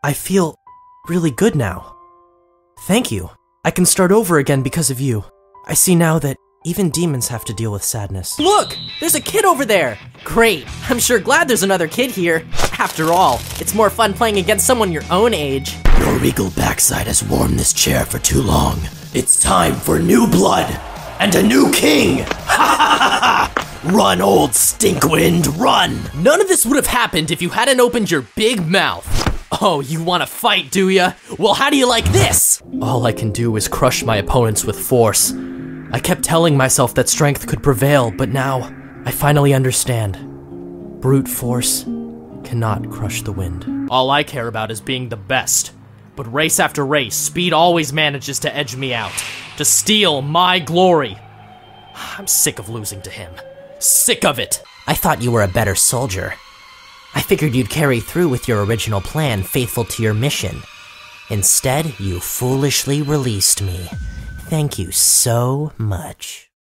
I feel really good now. Thank you. I can start over again because of you. I see now that even demons have to deal with sadness. Look! There's a kid over there! Great! I'm sure glad there's another kid here. After all, it's more fun playing against someone your own age. Your regal backside has warmed this chair for too long. It's time for new blood and a new king! Ha ha ha ha! Run, old stinkwind, run! None of this would have happened if you hadn't opened your big mouth. Oh, you wanna fight, do ya? Well, how do you like this? All I can do is crush my opponents with force. I kept telling myself that strength could prevail, but now I finally understand. Brute force cannot crush the wind. All I care about is being the best. But race after race, speed always manages to edge me out, to steal my glory. I'm sick of losing to him. Sick of it! I thought you were a better soldier. I figured you'd carry through with your original plan, faithful to your mission. Instead, you foolishly released me. Thank you so much.